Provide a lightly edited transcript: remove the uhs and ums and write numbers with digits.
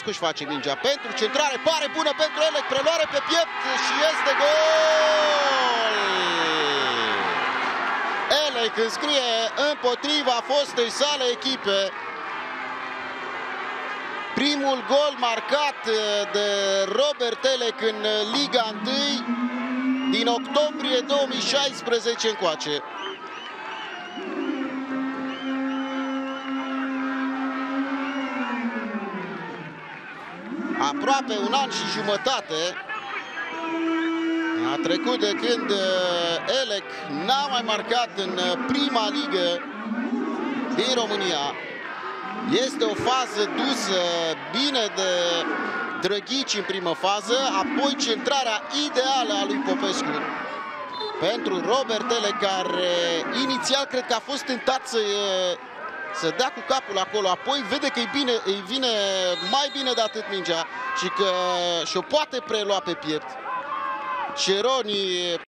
Își face mingea pentru centrare, pare bună pentru Elec, preluare pe piept și este gol! Elec înscrie împotriva fostei sale echipe primul gol marcat de Robert Elec în Liga 1 din octombrie 2016 încoace. Aproape un an și jumătate a trecut de când Elec n-a mai marcat în prima ligă din România. Este o fază dusă bine de Drăghici în primă fază, apoi centrarea ideală a lui Popescu pentru Robert Elec, care inițial cred că a fost tentat să dea cu capul acolo, apoi vede că îi vine mai bine de atât mingea și că și-o poate prelua pe piept. Ceroni